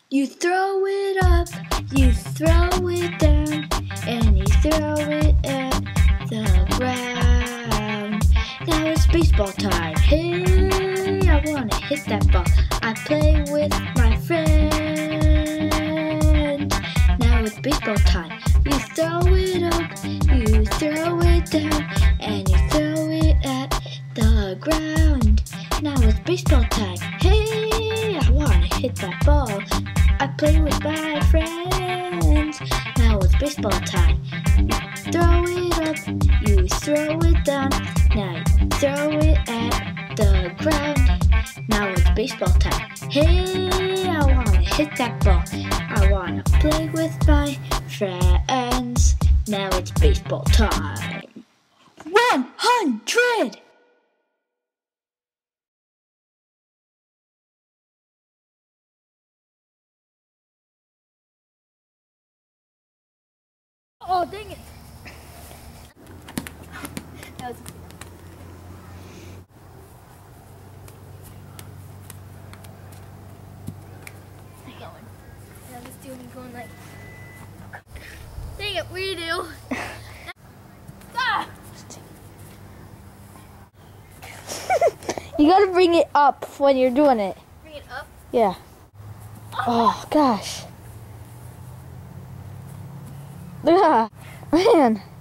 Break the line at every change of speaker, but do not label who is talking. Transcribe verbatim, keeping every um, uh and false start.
You throw it up, you throw it down, and you throw it at the ground. Now it's baseball time. Hey, I wanna hit that ball. I play with my friends. Now it's baseball time. You throw it up, you throw it down, and you throw it at the ground. Now it's baseball time. Hey, I wanna hit that ball. I play with my friends. Now it's baseball time. You throw it up, you throw it down. Now you throw it at the ground. Now it's baseball time. Hey, I wanna hit that ball. I wanna play with my friends. Now it's baseball time. One hundred! Oh, dang it! That was going. Now this dude is going like. Dang it, we do. Ah!
You gotta bring it up when you're doing it.
Bring it up.
Yeah. Oh, gosh. Ah, man.